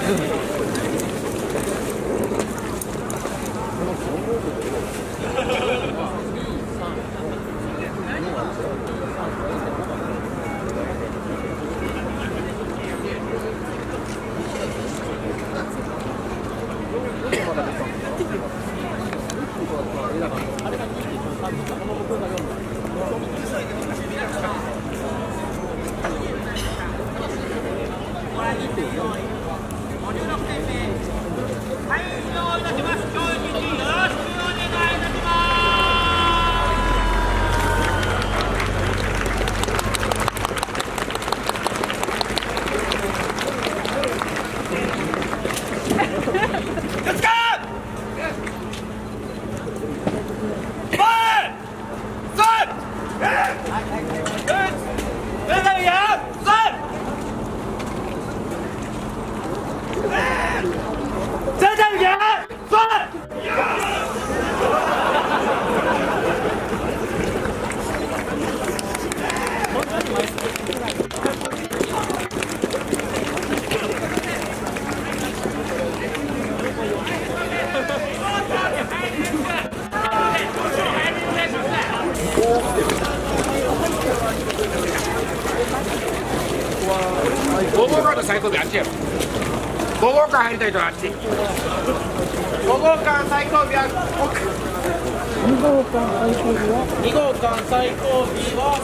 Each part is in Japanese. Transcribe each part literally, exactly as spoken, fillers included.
ご号館の最後尾あっちやろ。ご号館入りたい人はあっち。ご号館最後尾は奥。 に号館最後尾はに号館最後尾は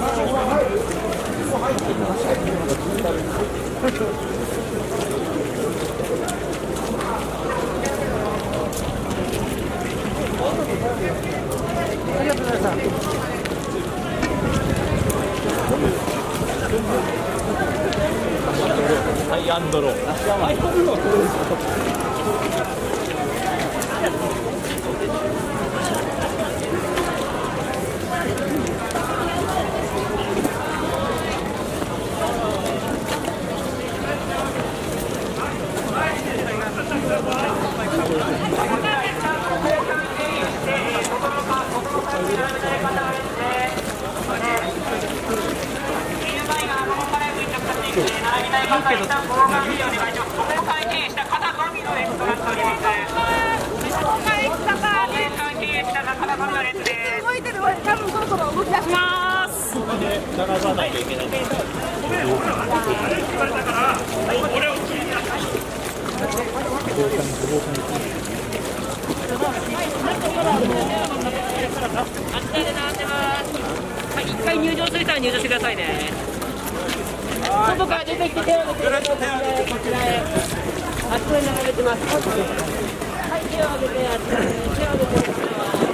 ありがとうございました。 ハイアンドロー。ハイアンドロー。 動いてる、多分そろそろ動き出します。 流さないといけない。 はい、一回入場する人は入場してくださいね。外から出てきて手を挙げて、こちらへ。あっちに流れてます。はい、手を挙げて、あっちに手を挙げて。